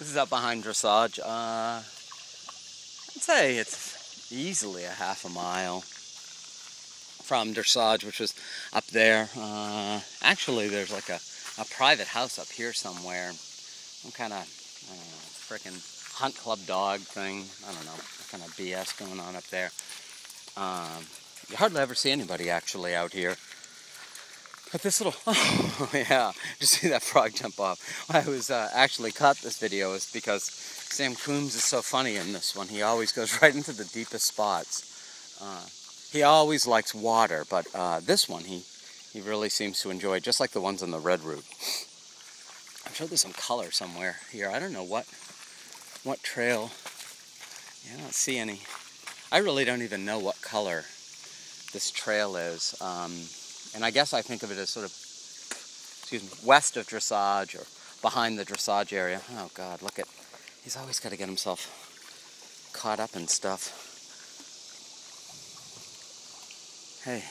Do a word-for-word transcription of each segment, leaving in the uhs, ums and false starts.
This is out behind Dressage. Uh, I'd say it's easily a half a mile from Dressage, which was up there. Uh, actually, there's like a, a private house up here somewhere. Some kind of frickin' hunt club dog thing. I don't know, kind of B S going on up there. Um, you hardly ever see anybody actually out here. But this little, oh yeah, just see that frog jump off. Why I was uh, actually caught this video is because Sam Coombs is so funny in this one. He always goes right into the deepest spots. Uh, he always likes water, but uh, this one he, he really seems to enjoy, just like the ones on the red route. I'm sure there's some color somewhere here. I don't know what, what trail. Yeah, I don't see any. I really don't even know what color this trail is. Um, And I guess I think of it as sort of, excuse me, west of Dressage or behind the Dressage area. Oh God, look at, he's always got to get himself caught up in stuff. Hey.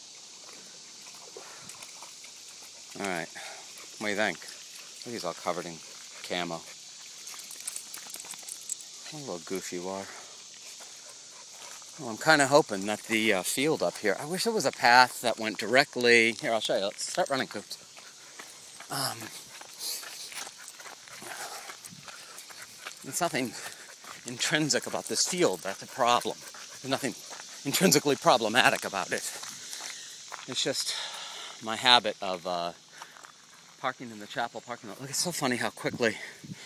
All right, what do you think? Look, he's all covered in camo. What a little goof you are. Well, I'm kind of hoping that the uh, field up here, I wish there was a path that went directly, here I'll show you, let's start running, Coops. Um, there's nothing intrinsic about this field, that's a problem. There's nothing intrinsically problematic about it. It's just my habit of uh, parking in the chapel parking lot. Look, it's so funny how quickly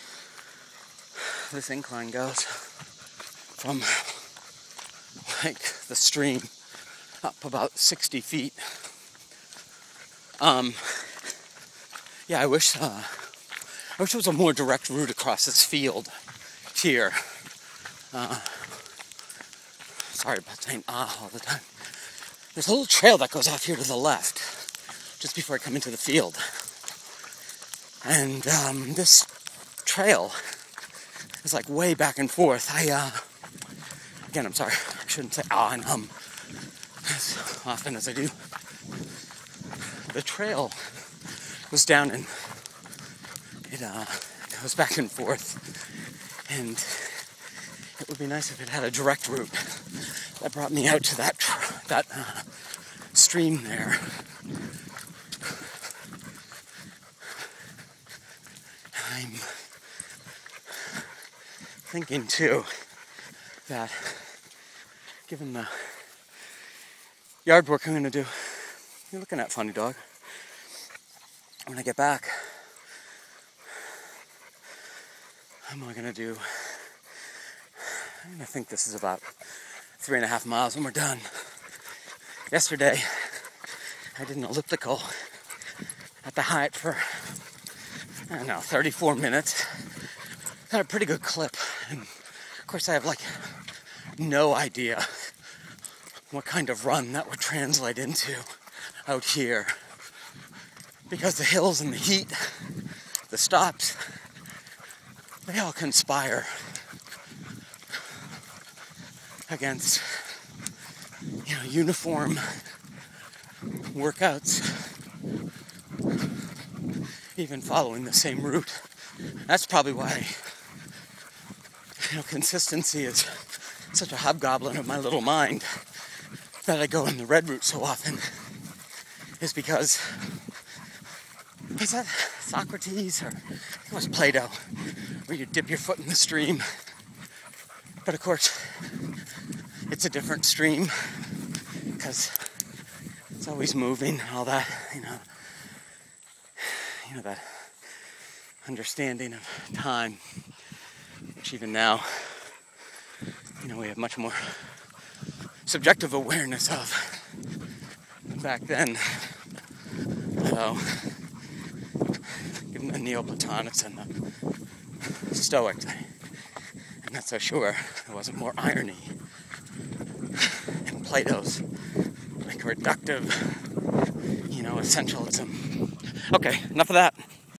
this incline goes from like the stream up about sixty feet. Um, yeah, I wish uh, I wish there was a more direct route across this field here. Uh, sorry about saying ah all the time. There's a little trail that goes off here to the left, just before I come into the field. And um, this trail is like way back and forth. I, uh, again, I'm sorry, I shouldn't say ah and um as often as I do. The trail was down and it uh, goes back and forth. And it would be nice if it had a direct route that brought me out to that tr- that uh, stream there. I'm thinking too that given the yard work I'm going to do, you're looking at, funny dog, when I get back, I'm going to do, I'm going to think this is about three and a half miles when we're done. Yesterday, I did an elliptical at the height for, I don't know, thirty-four minutes. Got a pretty good clip. And of course, I have like no idea what kind of run that would translate into out here. Because the hills and the heat, the stops, they all conspire against, you know, uniform workouts, even following the same route. That's probably why, you know, consistency is such a hobgoblin of my little mind, that I go in the red route so often, is because, is that Socrates, or I think it was Plato, where you dip your foot in the stream, but of course, it's a different stream, because it's always moving, all that, you know, you know, that understanding of time, which even now, you know, we have much more subjective awareness of than back then. So, given the Neoplatonics and the Stoics, I'm not so sure there wasn't more irony in Plato's, like, reductive, you know, essentialism. Okay, enough of that.